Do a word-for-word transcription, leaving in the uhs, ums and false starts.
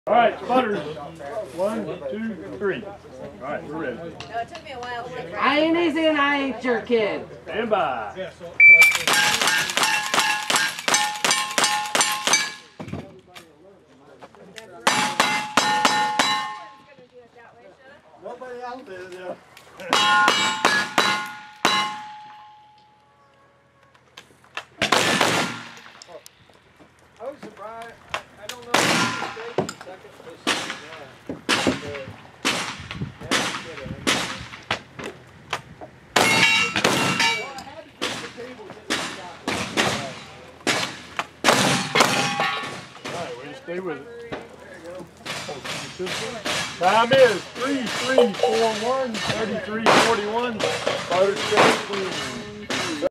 All right, sputters. One, two, three. All right, we're ready. No, it took me a while to get I ain't easy and I ain't your kid. Stand by. Nobody out there, though. I was surprised. I don't know if it's the second position. Alright, way to stay with it. Time is three three four one thirty-three forty-one. Butter straight.